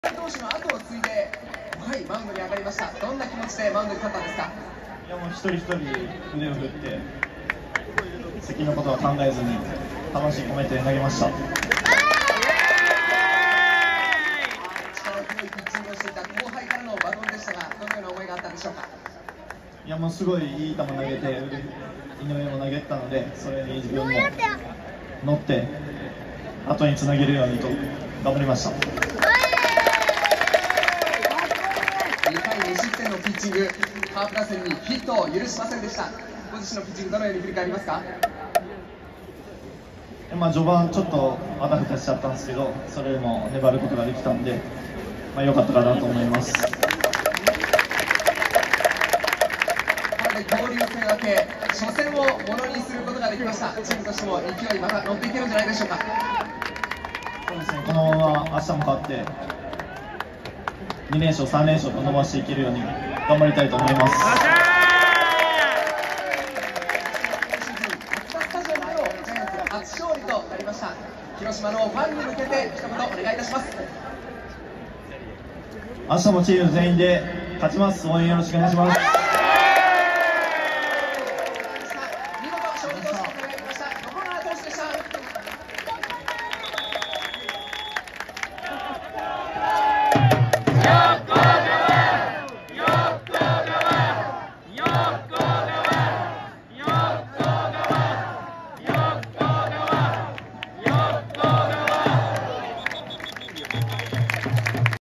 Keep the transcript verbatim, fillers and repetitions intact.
投手の後を継いで、はい、マウンドに上がりました。どんな気持ちでマウンドに立ったんですか？ いや、もう一人一人腕を振って責のことは考えずに魂込めて投げました。 力強いピッチングをしていた後輩からのバトンでしたが、どのような思いがあったんでしょうか？ いや、もうすごいいい球投げて、井上も投げたので、それに自分も乗って後につなげるようにと頑張りました。 にかいに失点のピッチング、カープ打線にヒットを許しませんでした。ご自身のピッチング、どのように振り返りますか？ まあ、序盤ちょっとあたふたしちゃったんですけど、それでも粘ることができたんで、まあ、良かったかなと思います。 これで交流戦明け、初戦をものにすることができました。チームとしても勢いまた乗っていけるんじゃないでしょうか？ そうですね、このまま明日も勝ってに連勝さん連勝と伸ばしていけるように頑張りたいと思います。 初勝利となりました。広島のファンに向けて一言お願いいたします。 明日もチーム全員で勝ちます。応援よろしくお願いします。 見事勝利投手に輝きました横川投手でした。